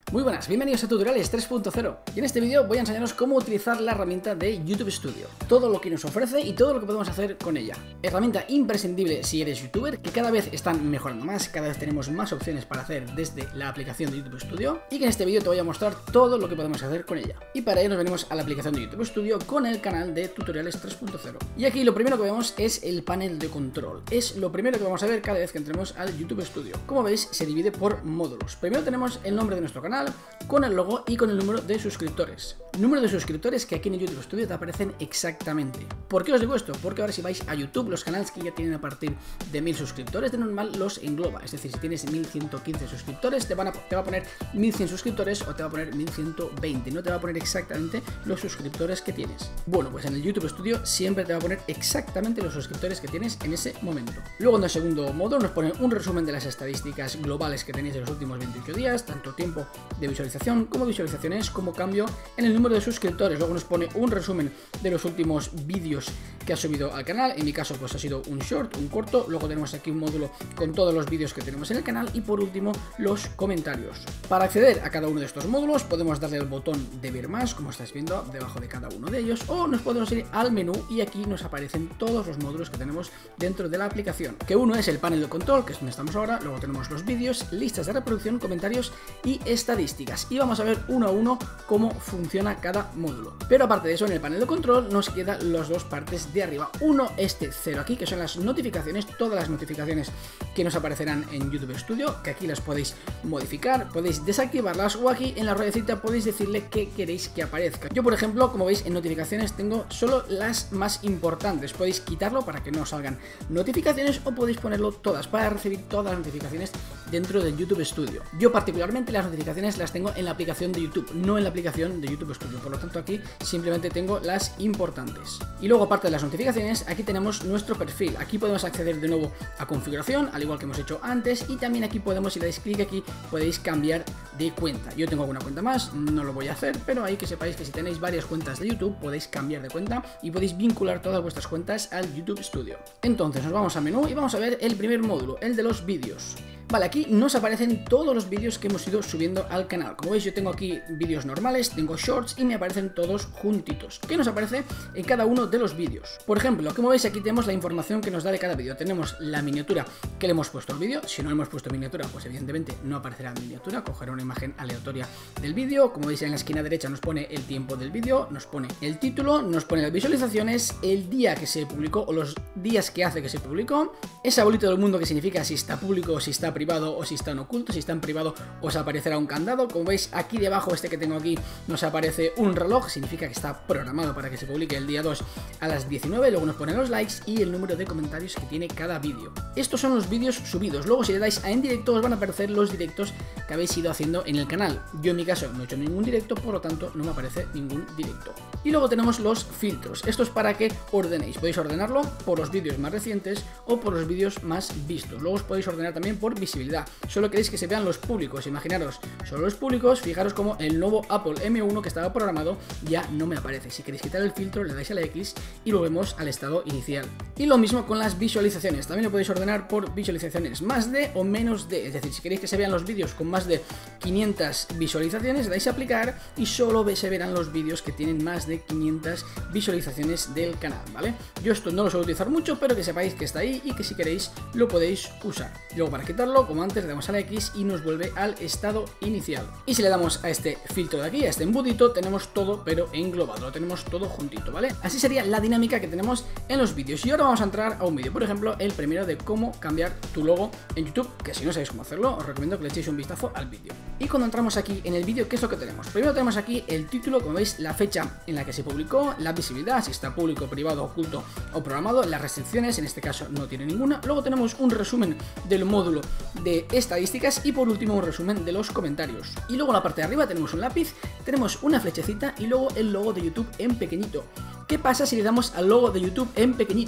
Muy buenas, bienvenidos a Tutoriales 3.0 y en este vídeo voy a enseñaros cómo utilizar la herramienta de YouTube Studio, todo lo que nos ofrece y todo lo que podemos hacer con ella. Herramienta imprescindible si eres youtuber, que cada vez están mejorando más, cada vez tenemos más opciones para hacer desde la aplicación de YouTube Studio y que en este vídeo te voy a mostrar todo lo que podemos hacer con ella. Y para ello nos venimos a la aplicación de YouTube Studio con el canal de Tutoriales 3.0. Y aquí lo primero que vemos es el panel de control, es lo primero que vamos a ver cada vez que entremos al YouTube Studio. Como veis se divide por módulos. Primero tenemos el nombre de nuestro canal, con el logo y con el número de suscriptores. Número de suscriptores que aquí en YouTube Studio te aparecen exactamente. ¿Por qué os digo esto? Porque ahora si vais a YouTube, los canales que ya tienen a partir de 1000 suscriptores de normal los engloba. Es decir, si tienes 1115 suscriptores te va a poner 1100 suscriptores o te va a poner 1120. No te va a poner exactamente los suscriptores que tienes. Bueno, pues en el YouTube Studio siempre te va a poner exactamente los suscriptores que tienes en ese momento. Luego en el segundo módulo nos pone un resumen de las estadísticas globales que tenéis en los últimos 28 días, tanto tiempo de visualización como visualizaciones, como cambio en el número de suscriptores. Luego nos pone un resumen de los últimos vídeos que ha subido al canal. En mi caso pues ha sido un short, un corto. Luego tenemos aquí un módulo con todos los vídeos que tenemos en el canal y por último los comentarios. Para acceder a cada uno de estos módulos podemos darle al botón de ver más, como estáis viendo debajo de cada uno de ellos, o nos podemos ir al menú y aquí nos aparecen todos los módulos que tenemos dentro de la aplicación, que uno es el panel de control, que es donde estamos ahora. Luego tenemos los vídeos, listas de reproducción, comentarios y estadísticas, y vamos a ver uno a uno cómo funciona cada módulo. Pero aparte de eso, en el panel de control nos quedan las dos partes de arriba. Uno, este cero aquí, que son las notificaciones, todas las notificaciones que nos aparecerán en YouTube Studio, que aquí las podéis modificar, podéis desactivarlas, o aquí en la ruedecita podéis decirle qué queréis que aparezca. Yo, por ejemplo, como veis en notificaciones tengo solo las más importantes. Podéis quitarlo para que no salgan notificaciones o podéis ponerlo todas para recibir todas las notificaciones dentro del YouTube Studio. Yo particularmente las notificaciones las tengo en la aplicación de YouTube, no en la aplicación de YouTube Studio, por lo tanto aquí simplemente tengo las importantes. Y luego, aparte de las notificaciones, aquí tenemos nuestro perfil. Aquí podemos acceder de nuevo a configuración, al igual que hemos hecho antes, y también aquí podemos, si le dais clic aquí, podéis cambiar de cuenta. Yo tengo alguna cuenta más, no lo voy a hacer, pero ahí que sepáis que si tenéis varias cuentas de YouTube podéis cambiar de cuenta y podéis vincular todas vuestras cuentas al YouTube Studio. Entonces nos vamos a menú y vamos a ver el primer módulo, el de los vídeos. Vale, aquí nos aparecen todos los vídeos que hemos ido subiendo al canal. Como veis, yo tengo aquí vídeos normales, tengo shorts y me aparecen todos juntitos. ¿Qué nos aparece en cada uno de los vídeos? Por ejemplo, como veis, aquí tenemos la información que nos da de cada vídeo. Tenemos la miniatura que le hemos puesto al vídeo. Si no hemos puesto miniatura, pues evidentemente no aparecerá miniatura. Cogerá una imagen aleatoria del vídeo. Como veis, en la esquina derecha nos pone el tiempo del vídeo, nos pone el título, nos pone las visualizaciones, el día que se publicó o los días que hace que se publicó, esa bolita del mundo que significa si está público o si está privado o si está en oculto. Si está en privado os aparecerá un candado. Como veis, aquí debajo, este que tengo aquí, nos aparece un reloj, significa que está programado para que se publique el día 2 a las 19. Luego nos pone los likes y el número de comentarios que tiene cada vídeo. Estos son los vídeos subidos. Luego, si le dais a en directo, os van a aparecer los directos que habéis ido haciendo en el canal. Yo en mi caso no he hecho ningún directo, por lo tanto no me aparece ningún directo. Y luego tenemos los filtros. Esto es para que ordenéis. Podéis ordenarlo por los vídeos más recientes o por los vídeos más vistos. Luego os podéis ordenar también por visibilidad. Solo queréis que se vean los públicos. Imaginaros, solo los públicos. Fijaros como el nuevo Apple M1 que estaba programado ya no me aparece. Si queréis quitar el filtro, le dais a la X y volvemos al estado inicial. Y lo mismo con las visualizaciones. También lo podéis ordenar por visualizaciones, más de o menos de. Es decir, si queréis que se vean los vídeos con más de 500 visualizaciones, le dais a aplicar y solo se verán los vídeos que tienen más de 500 visualizaciones del canal, ¿vale? Yo esto no lo suelo utilizar mucho, pero que sepáis que está ahí y que si queréis lo podéis usar. Luego, para quitarlo, como antes, le damos a la X y nos vuelve al estado inicial. Y si le damos a este filtro de aquí, a este embudito, tenemos todo pero englobado, lo tenemos todo juntito, ¿vale? Así sería la dinámica que tenemos en los vídeos. Y ahora vamos a entrar a un vídeo, por ejemplo, el primero de cómo cambiar tu logo en YouTube, que si no sabéis cómo hacerlo, os recomiendo que le echéis un vistazo al vídeo. Y cuando entramos aquí en el vídeo, ¿qué es lo que tenemos? Primero tenemos aquí el título, como veis, la fecha en la que se publicó, la visibilidad, si está público, privado, oculto o programado, las restricciones, en este caso no tiene ninguna. Luego tenemos un resumen del módulo de estadísticas y por último un resumen de los comentarios. Y luego en la parte de arriba tenemos un lápiz, tenemos una flechecita y luego el logo de YouTube en pequeñito. ¿Qué pasa si le damos al logo de YouTube en pequeñito?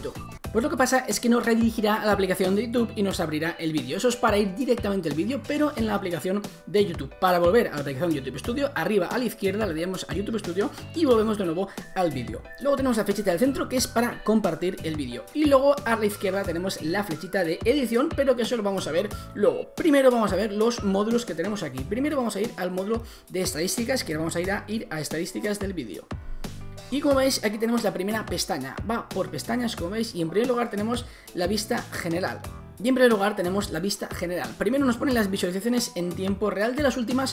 Pues lo que pasa es que nos redirigirá a la aplicación de YouTube y nos abrirá el vídeo. Eso es para ir directamente al vídeo, pero en la aplicación de YouTube. Para volver a la aplicación de YouTube Studio, arriba a la izquierda le damos a YouTube Studio y volvemos de nuevo al vídeo. Luego tenemos la flechita del centro, que es para compartir el vídeo. Y luego a la izquierda tenemos la flechita de edición, pero que eso lo vamos a ver luego. Primero vamos a ver los módulos que tenemos aquí. Primero vamos a ir al módulo de estadísticas, que vamos a ir a estadísticas del vídeo. Y como veis, aquí tenemos la primera pestaña, va por pestañas, como veis, y en primer lugar tenemos la vista general. Y en primer lugar tenemos la vista general. Primero nos ponen las visualizaciones en tiempo real de las últimas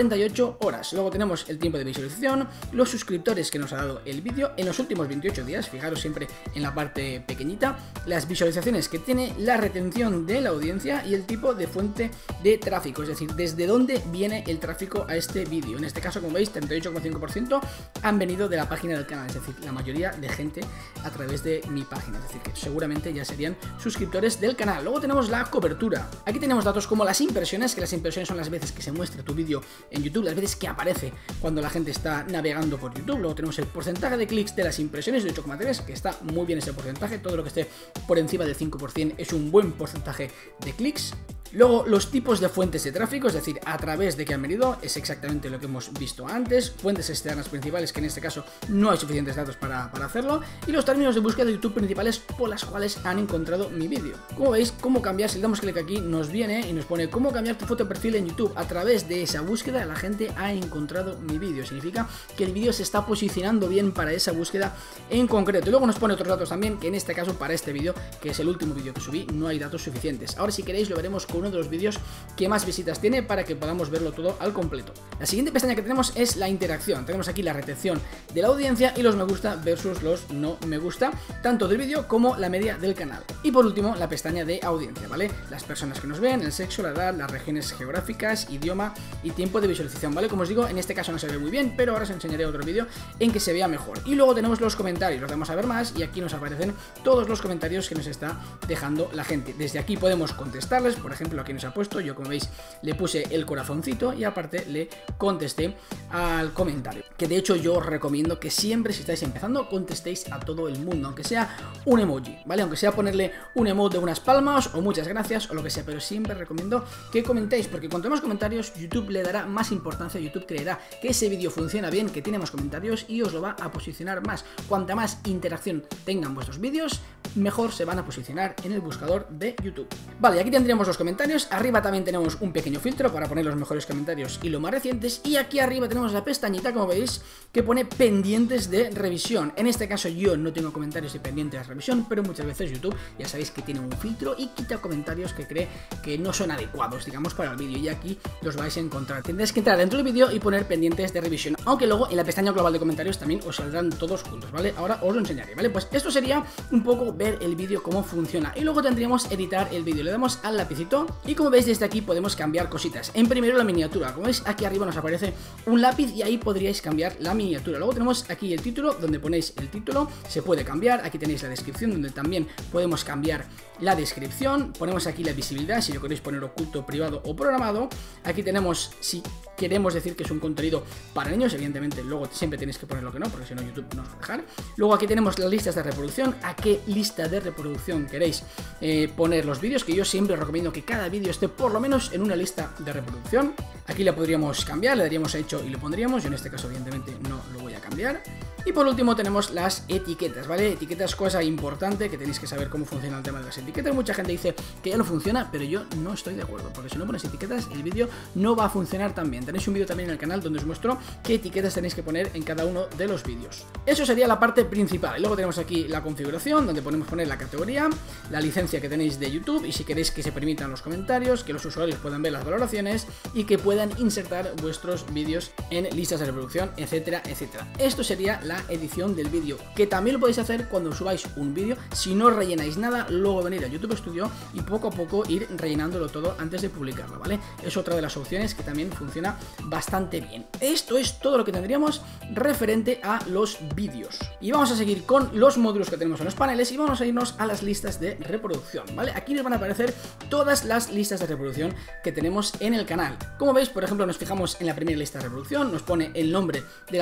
48 horas. Luego tenemos el tiempo de visualización, los suscriptores que nos ha dado el vídeo en los últimos 28 días, fijaros siempre en la parte pequeñita, las visualizaciones que tiene, la retención de la audiencia y el tipo de fuente de tráfico, es decir, desde dónde viene el tráfico a este vídeo. En este caso, como veis, 38,5% han venido de la página del canal, es decir, la mayoría de gente a través de mi página, es decir, que seguramente ya serían suscriptores del canal. Luego tenemos la cobertura. Aquí tenemos datos como las impresiones, que las impresiones son las veces que se muestra tu vídeo en YouTube, las veces que aparece cuando la gente está navegando por YouTube. Luego tenemos el porcentaje de clics de las impresiones de 8,3, que está muy bien ese porcentaje. Todo lo que esté por encima del 5% es un buen porcentaje de clics. Luego los tipos de fuentes de tráfico, es decir, a través de que han venido, es exactamente lo que hemos visto antes. Fuentes externas principales, que en este caso no hay suficientes datos para hacerlo. Y los términos de búsqueda de YouTube principales por las cuales han encontrado mi vídeo. Como veis, cómo cambiar, si le damos clic aquí, nos viene y nos pone cómo cambiar tu foto de perfil en YouTube. A través de esa búsqueda la gente ha encontrado mi vídeo. Significa que el vídeo se está posicionando bien para esa búsqueda en concreto. Y luego nos pone otros datos también, que en este caso para este vídeo, que es el último vídeo que subí, no hay datos suficientes. Ahora si queréis lo veremos con uno de los vídeos que más visitas tiene para que podamos verlo todo al completo. La siguiente pestaña que tenemos es la interacción. Tenemos aquí la retención de la audiencia y los me gusta versus los no me gusta, tanto del vídeo como la media del canal. Y por último, la pestaña de audiencia, ¿vale? Las personas que nos ven, el sexo, la edad, las regiones geográficas, idioma y tiempo de visualización, ¿vale? Como os digo, en este caso no se ve muy bien, pero ahora os enseñaré otro vídeo en que se vea mejor. Y luego tenemos los comentarios, los vamos a ver más y aquí nos aparecen todos los comentarios que nos está dejando la gente. Desde aquí podemos contestarles, por ejemplo, aquí nos ha puesto, yo como veis le puse el corazoncito y aparte le contesté al comentario, que de hecho yo os recomiendo que siempre, si estáis empezando, contestéis a todo el mundo, aunque sea un emoji, ¿vale? Aunque sea ponerle un emoji de unas palmas o muchas gracias o lo que sea, pero siempre recomiendo que comentéis, porque cuanto más comentarios YouTube le dará más importancia, YouTube creerá que ese vídeo funciona bien, que tiene más comentarios y os lo va a posicionar más. Cuanta más interacción tengan vuestros vídeos, mejor se van a posicionar en el buscador de YouTube. Vale, aquí tendríamos los comentarios, arriba también tenemos un pequeño filtro para poner los mejores comentarios y los más recientes, y aquí arriba tenemos la pestañita, como veis, que pone pendientes de revisión. En este caso yo no tengo comentarios y pendientes de revisión, pero muchas veces YouTube ya sabéis que tiene un filtro y quita comentarios que cree que no son adecuados, digamos, para el vídeo, y aquí los vais a encontrar. Tendréis que entrar dentro del vídeo y poner pendientes de revisión, aunque luego en la pestaña global de comentarios también os saldrán todos juntos, ¿vale? Ahora os lo enseñaré, ¿vale? Pues esto sería un poco ver el vídeo cómo funciona, y luego tendríamos editar el vídeo. Le damos al lapicito y como veis desde aquí podemos cambiar cositas. En primero la miniatura, como veis aquí arriba nos aparece un lápiz y ahí podríais cambiar la miniatura. Luego tenemos aquí el título, donde ponéis el título, se puede cambiar. Aquí tenéis la descripción, donde también podemos cambiar la descripción. Ponemos aquí la visibilidad, si lo queréis poner oculto, privado o programado. Aquí tenemos si queremos decir que es un contenido para niños, evidentemente luego siempre tenéis que poner lo que no, porque si no YouTube no os va a dejar. Luego aquí tenemos las listas de reproducción, a qué lista de reproducción queréis poner los vídeos, que yo siempre os recomiendo que cada vídeo esté por lo menos en una lista de reproducción. Aquí la podríamos cambiar, le daríamos a hecho y lo pondríamos, yo en este caso evidentemente no lo voy a cambiar. Y por último tenemos las etiquetas, ¿vale? Etiquetas, cosa importante, que tenéis que saber cómo funciona el tema de las etiquetas. Mucha gente dice que ya no funciona, pero yo no estoy de acuerdo, porque si no pones etiquetas el vídeo no va a funcionar tan bien. Tenéis un vídeo también en el canal donde os muestro qué etiquetas tenéis que poner en cada uno de los vídeos. Eso sería la parte principal. Y luego tenemos aquí la configuración, donde podemos poner la categoría, la licencia que tenéis de YouTube, y si queréis que se permitan los comentarios, que los usuarios puedan ver las valoraciones y que puedan insertar vuestros vídeos en listas de reproducción, etcétera, etcétera. Esto sería la edición del vídeo, que también lo podéis hacer cuando subáis un vídeo. Si no rellenáis nada, luego venir a YouTube Studio y poco a poco ir rellenándolo todo antes de publicarlo, ¿vale? Es otra de las opciones que también funciona bastante bien. Esto es todo lo que tendríamos referente a los vídeos. Y vamos a seguir con los módulos que tenemos en los paneles y vamos a irnos a las listas de reproducción, ¿vale? Aquí nos van a aparecer todas las listas de reproducción que tenemos en el canal. Como veis, por ejemplo, nos fijamos en la primera lista de reproducción, nos pone el nombre de la lista de reproducción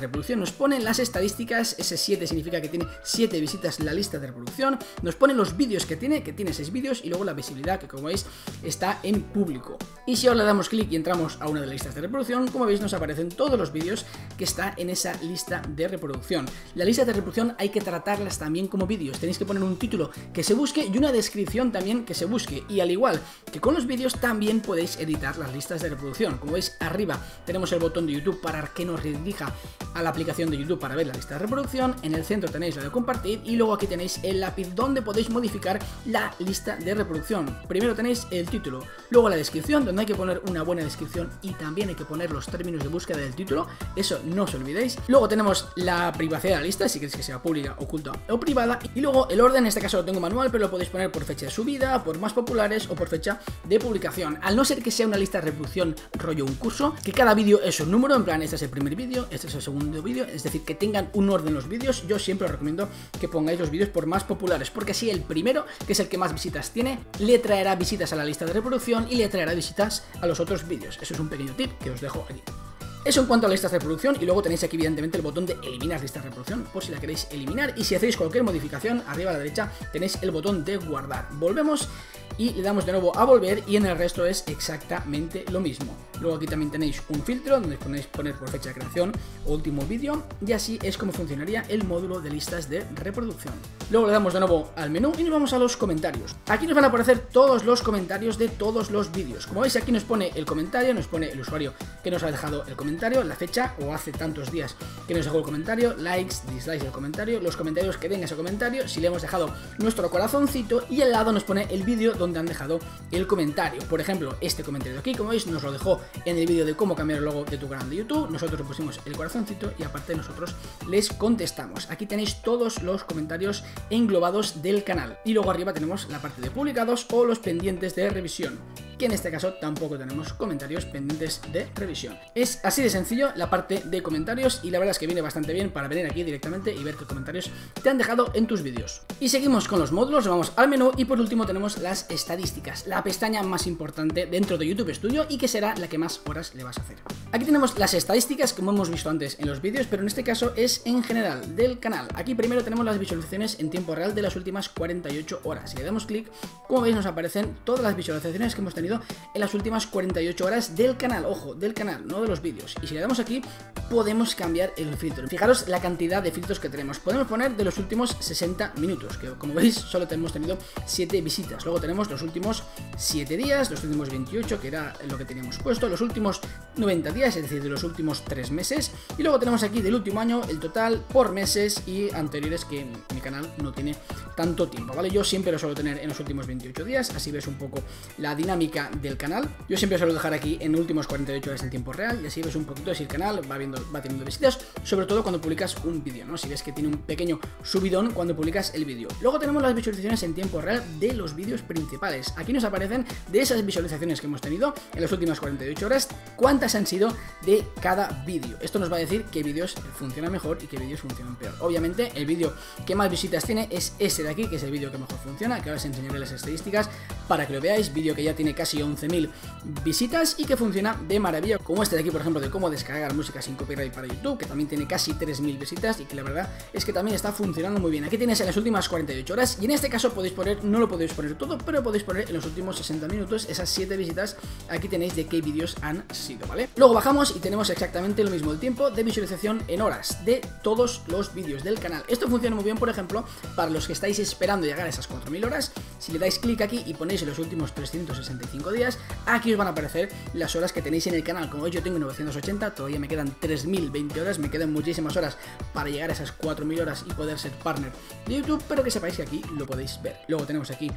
reproducción, nos pone las estadísticas, ese 7 significa que tiene 7 visitas en la lista de reproducción, nos pone los vídeos que tiene 6 vídeos y luego la visibilidad que como veis está en público. Y si ahora le damos clic y entramos a una de las listas de reproducción, como veis nos aparecen todos los vídeos que está en esa lista de reproducción. La lista de reproducción hay que tratarlas también como vídeos, tenéis que poner un título que se busque y una descripción también que se busque, y al igual que con los vídeos también podéis editar las listas de reproducción. Como veis arriba tenemos el botón de YouTube para que nos redirija a la aplicación de YouTube para ver la lista de reproducción, en el centro tenéis la de compartir y luego aquí tenéis el lápiz donde podéis modificar la lista de reproducción. Primero tenéis el título, luego la descripción donde hay que poner una buena descripción y también hay que poner los términos de búsqueda del título, eso no os olvidéis. Luego tenemos la privacidad de la lista, si queréis que sea pública, oculta o privada, y luego el orden, en este caso lo tengo manual, pero lo podéis poner por fecha de subida, por más populares o por fecha de publicación. Al no ser que sea una lista de reproducción rollo un curso, que cada vídeo es un número, en plan este es el primer vídeo, este es el segundo vídeo, es decir, que tengan un orden los vídeos, yo siempre os recomiendo que pongáis los vídeos por más populares, porque así el primero, que es el que más visitas tiene, le traerá visitas a la lista de reproducción y le traerá visitas a los otros vídeos. Eso es un pequeño tip que os dejo aquí. Eso en cuanto a listas de reproducción, y luego tenéis aquí evidentemente el botón de eliminar listas de reproducción por si la queréis eliminar, y si hacéis cualquier modificación arriba a la derecha tenéis el botón de guardar. Volvemos y le damos de nuevo a volver y en el resto es exactamente lo mismo. Luego aquí también tenéis un filtro donde podéis poner por fecha de creación o último vídeo, y así es como funcionaría el módulo de listas de reproducción. Luego le damos de nuevo al menú y nos vamos a los comentarios. Aquí nos van a aparecer todos los comentarios de todos los vídeos. Como veis aquí nos pone el comentario, nos pone el usuario que nos ha dejado el comentario, la fecha o hace tantos días que nos dejó el comentario, likes, dislikes del comentario, los comentarios que den ese comentario, si le hemos dejado nuestro corazoncito, y al lado nos pone el vídeo donde han dejado el comentario. Por ejemplo, este comentario de aquí, como veis, nos lo dejó en el vídeo de cómo cambiar el logo de tu canal de YouTube, nosotros le pusimos el corazoncito y aparte nosotros les contestamos. Aquí tenéis todos los comentarios englobados del canal y luego arriba tenemos la parte de publicados o los pendientes de revisión, que en este caso tampoco tenemos comentarios pendientes de revisión. Es así de sencillo la parte de comentarios y la verdad es que viene bastante bien para venir aquí directamente y ver qué comentarios te han dejado en tus vídeos. Y seguimos con los módulos, vamos al menú y por último tenemos las estadísticas, la pestaña más importante dentro de YouTube Studio y que será la que más horas le vas a hacer. Aquí tenemos las estadísticas como hemos visto antes en los vídeos, pero en este caso es en general del canal. Aquí primero tenemos las visualizaciones en tiempo real de las últimas 48 horas. Si le damos clic, como veis nos aparecen todas las visualizaciones que hemos tenido en las últimas 48 horas del canal, ojo, del canal, no de los vídeos. Y si le damos aquí, podemos cambiar el filtro. Fijaros la cantidad de filtros que tenemos. Podemos poner de los últimos 60 minutos, que como veis solo hemos tenido 7 visitas. Luego tenemos los últimos 7 días, los últimos 28, que era lo que teníamos puesto, los últimos 90 días, es decir, de los últimos 3 meses. Y luego tenemos aquí del último año, el total por meses y anteriores, que mi canal no tiene tanto tiempo, ¿vale? Yo siempre lo suelo tener en los últimos 28 días, así ves un poco la dinámica del canal. Yo siempre suelo dejar aquí en últimos 48 horas en tiempo real y así ves un poquito si el canal va teniendo visitas, sobre todo cuando publicas un vídeo, ¿no? Si ves que tiene un pequeño subidón cuando publicas el vídeo. Luego tenemos las visualizaciones en tiempo real de los vídeos principales. Aquí nos aparecen de esas visualizaciones que hemos tenido en las últimas 48 horas, cuántas han sido de cada vídeo. Esto nos va a decir qué vídeos funcionan mejor y qué vídeos funcionan peor. Obviamente el vídeo que más visitas tiene es este de aquí, que es el vídeo que mejor funciona, que ahora os enseñaré las estadísticas para que lo veáis. Vídeo que ya tiene casi 11.000 visitas y que funciona de maravilla, como este de aquí, por ejemplo, de cómo descargar música sin copyright para YouTube, que también tiene casi 3.000 visitas y que la verdad es que también está funcionando muy bien. Aquí tienes en las últimas 48 horas y en este caso podéis poner, no lo podéis poner todo, pero podéis poner en los últimos 60 minutos esas 7 visitas. Aquí tenéis de qué vídeos han sido, ¿vale? Luego bajamos y tenemos exactamente lo mismo, el tiempo de visualización en horas de todos los vídeos del canal. Esto funciona muy bien, por ejemplo, para los que estáis esperando llegar a esas 4.000 horas. Si le dais clic aquí y ponéis en los últimos 365 días, aquí os van a aparecer las horas que tenéis en el canal. Como veis, yo tengo 980, todavía me quedan 3.020 horas, me quedan muchísimas horas para llegar a esas 4.000 horas y poder ser partner de YouTube, pero que sepáis que aquí lo podéis ver. Luego tenemos aquí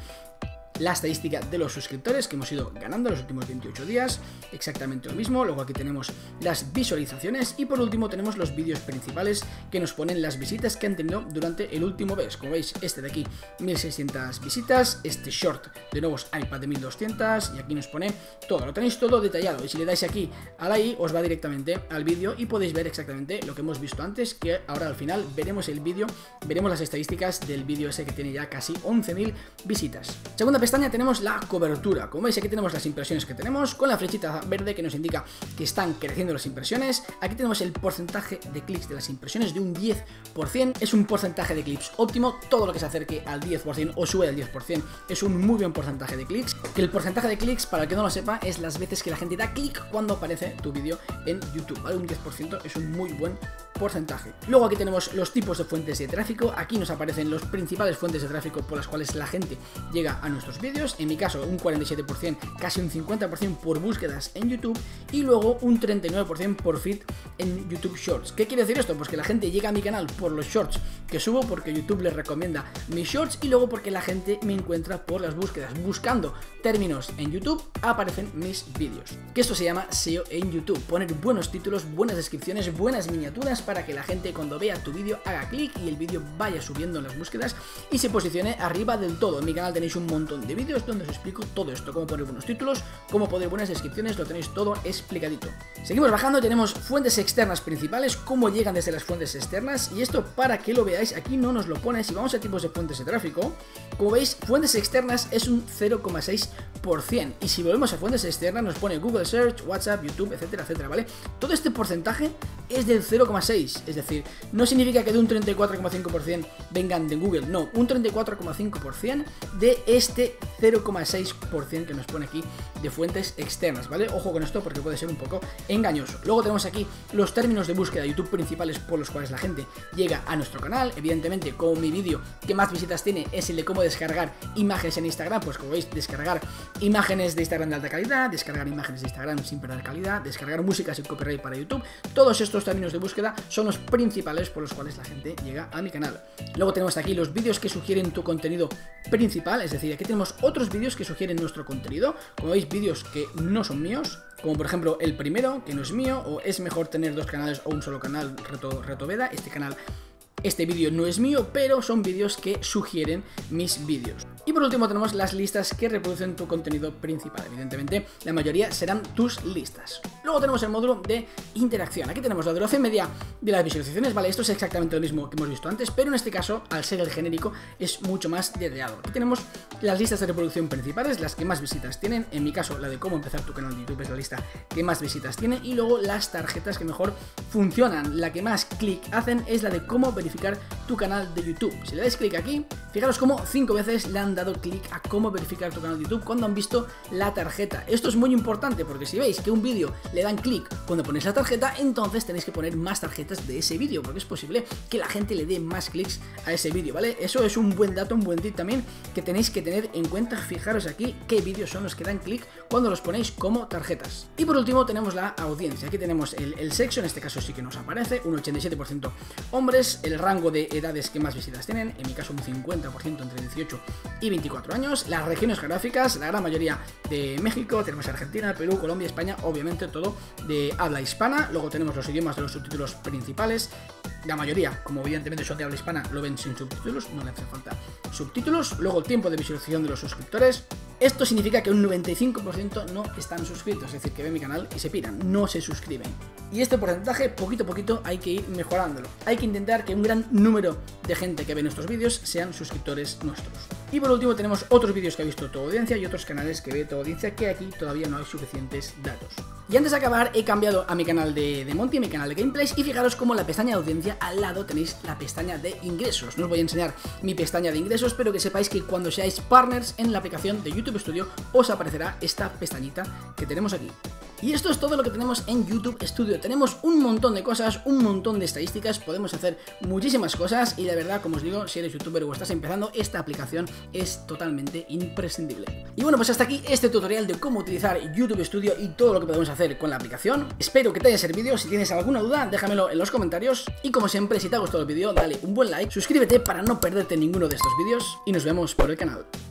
la estadística de los suscriptores que hemos ido ganando los últimos 28 días, exactamente lo mismo. Luego aquí tenemos las visualizaciones y por último tenemos los vídeos principales que nos ponen las visitas que han tenido durante el último mes. Como veis, este de aquí 1.600 visitas, este short de nuevos iPad de 1.200 y aquí nos pone todo, lo tenéis todo detallado y si le dais aquí a la i os va directamente al vídeo y podéis ver exactamente lo que hemos visto antes, que ahora al final veremos el vídeo, veremos las estadísticas del vídeo ese que tiene ya casi 11.000 visitas. Segunda pestaña pestaña tenemos la cobertura. Como veis, aquí tenemos las impresiones que tenemos, con la flechita verde que nos indica que están creciendo las impresiones. Aquí tenemos el porcentaje de clics de las impresiones de un 10%. Es un porcentaje de clics óptimo. Todo lo que se acerque al 10% o sube al 10% es un muy buen porcentaje de clics. Que el porcentaje de clics, para el que no lo sepa, es las veces que la gente da clic cuando aparece tu vídeo en YouTube, ¿vale? Un 10% es un muy buen porcentaje. Luego aquí tenemos los tipos de fuentes de tráfico. Aquí nos aparecen los principales fuentes de tráfico por las cuales la gente llega a nuestros vídeos. En mi caso un 47%, casi un 50% por búsquedas en YouTube, y luego un 39% por feed en YouTube Shorts. ¿Qué quiere decir esto? Pues que la gente llega a mi canal por los shorts que subo, porque YouTube les recomienda mis shorts, y luego porque la gente me encuentra por las búsquedas. Buscando términos en YouTube aparecen mis vídeos. Que esto se llama SEO en YouTube. Poner buenos títulos, buenas descripciones, buenas miniaturas para que la gente cuando vea tu vídeo haga clic y el vídeo vaya subiendo en las búsquedas y se posicione arriba del todo. En mi canal tenéis un montón de vídeos donde os explico todo esto, cómo poner buenos títulos, cómo poner buenas descripciones, lo tenéis todo explicadito. Seguimos bajando, tenemos fuentes externas principales, cómo llegan desde las fuentes externas, y esto para que lo veáis, aquí no nos lo pone. Si vamos a tipos de fuentes de tráfico, como veis, fuentes externas es un 0,6%, y si volvemos a fuentes externas nos pone Google Search, WhatsApp, YouTube, etcétera, etcétera, ¿vale? Todo este porcentaje es del 0,6%, es decir, no significa que de un 34,5% vengan de Google, no, un 34,5% de este 0,6% que nos pone aquí de fuentes externas, ¿vale? Ojo con esto porque puede ser un poco engañoso. Luego tenemos aquí los términos de búsqueda de YouTube principales por los cuales la gente llega a nuestro canal. Evidentemente, como mi vídeo que más visitas tiene es el de cómo descargar imágenes en Instagram, pues como veis, descargar imágenes de Instagram de alta calidad, descargar imágenes de Instagram sin perder calidad, descargar música sin copyright para YouTube. Todos estos términos de búsqueda son los principales por los cuales la gente llega a mi canal. Luego tenemos aquí los vídeos que sugieren tu contenido principal, es decir, aquí tenemos otros vídeos que sugieren nuestro contenido. Como veis, vídeos que no son míos, como por ejemplo el primero, que no es mío, o es mejor tener dos canales o un solo canal, Reto Veda. Este vídeo no es mío, pero son vídeos que sugieren mis vídeos. Y por último tenemos las listas que reproducen tu contenido principal. Evidentemente, la mayoría serán tus listas. Luego tenemos el módulo de interacción. Aquí tenemos la duración media de las visualizaciones, ¿vale? Esto es exactamente lo mismo que hemos visto antes, pero en este caso, al ser el genérico, es mucho más detallado. Aquí tenemos las listas de reproducción principales, las que más visitas tienen. En mi caso, la de cómo empezar tu canal de YouTube es la lista que más visitas tiene. Y luego las tarjetas que mejor funcionan. La que más clic hacen es la de cómo verificar tu canal de YouTube. Si le dais clic aquí, fijaros cómo 5 veces le han dado clic a cómo verificar tu canal de YouTube cuando han visto la tarjeta. Esto es muy importante porque si veis que un vídeo le dan clic cuando ponéis la tarjeta, entonces tenéis que poner más tarjetas de ese vídeo, porque es posible que la gente le dé más clics a ese vídeo, ¿vale? Eso es un buen dato, un buen tip también que tenéis que tener en cuenta. Fijaros aquí qué vídeos son los que dan clic cuando los ponéis como tarjetas. Y por último tenemos la audiencia. Aquí tenemos el sexo, en este caso sí que nos aparece, un 87% hombres, el rango de edades que más visitas tienen, en mi caso un 50% entre 18 y 24 años, las regiones geográficas, la gran mayoría de México, tenemos Argentina, Perú, Colombia, España, obviamente todo de habla hispana. Luego tenemos los idiomas de los subtítulos principales. La mayoría, como evidentemente son de habla hispana, lo ven sin subtítulos, no le hace falta subtítulos. Luego el tiempo de visualización de los suscriptores. Esto significa que un 95% no están suscritos, es decir, que ven mi canal y se piran, no se suscriben. Y este porcentaje, poquito a poquito, hay que ir mejorándolo. Hay que intentar que un gran número de gente que ve nuestros vídeos sean suscriptores nuestros. Y por último tenemos otros vídeos que ha visto tu audiencia y otros canales que ve tu audiencia, que aquí todavía no hay suficientes datos. Y antes de acabar, he cambiado a mi canal de Monty, mi canal de gameplays, y fijaros como la pestaña de audiencia al lado tenéis la pestaña de ingresos. No os voy a enseñar mi pestaña de ingresos, pero que sepáis que cuando seáis partners en la aplicación de YouTube Studio os aparecerá esta pestañita que tenemos aquí. Y esto es todo lo que tenemos en YouTube Studio. Tenemos un montón de cosas, un montón de estadísticas, podemos hacer muchísimas cosas y la verdad, como os digo, si eres youtuber o estás empezando, esta aplicación es totalmente imprescindible. Y bueno, pues hasta aquí este tutorial de cómo utilizar YouTube Studio y todo lo que podemos hacer con la aplicación. Espero que te haya servido. Si tienes alguna duda, déjamelo en los comentarios. Y como siempre, si te ha gustado el vídeo, dale un buen like, suscríbete para no perderte ninguno de estos vídeos y nos vemos por el canal.